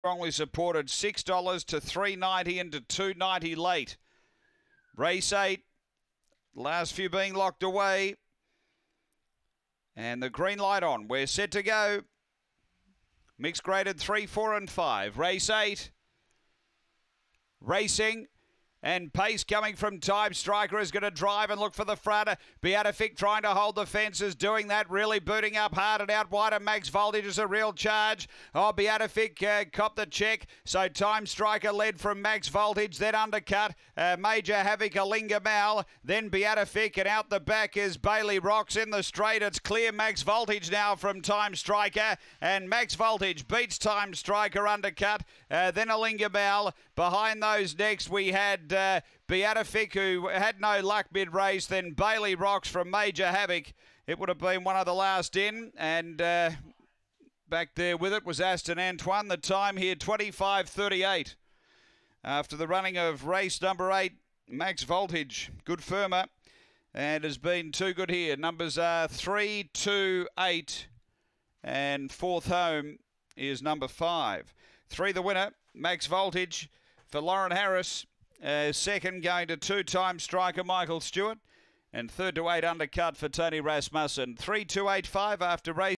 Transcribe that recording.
Strongly supported, $6 to $3.90 and to $2.90 late. Race 8, last few being locked away. And the green light on. We're set to go. Mixed graded 3, 4 and 5. Race 8. Racing. And pace coming from Time Striker is going to drive and look for the front. Beatific trying to hold the fences, doing that, really booting up hard and out wide. And Max Voltage is a real charge. Oh, Beatific copped the check. So Time Striker led from Max Voltage, then undercut. Major Havoc, Alinga Mal, then Beatific, and out the back is Bailey Rocks in the straight. It's clear Max Voltage now from Time Striker, and Max Voltage beats Time Striker undercut. Then Alinga Mal. Behind those next we had Beatific, who had no luck mid-race, then Bailey Rocks from Major Havoc. It would have been one of the last in, and back there with it was Aston Antoine. The time here, 25:38. After the running of race number 8, Max Voltage, good firmer, and has been too good here. Numbers are 3, 2, 8, and fourth home is number 5. 3 the winner, Max Voltage for Lauren Harris. Second going to 2 Time Striker Michael Stewart, and third to 8 undercut for Tony Rasmussen. 3, 2, 8, 5 after race.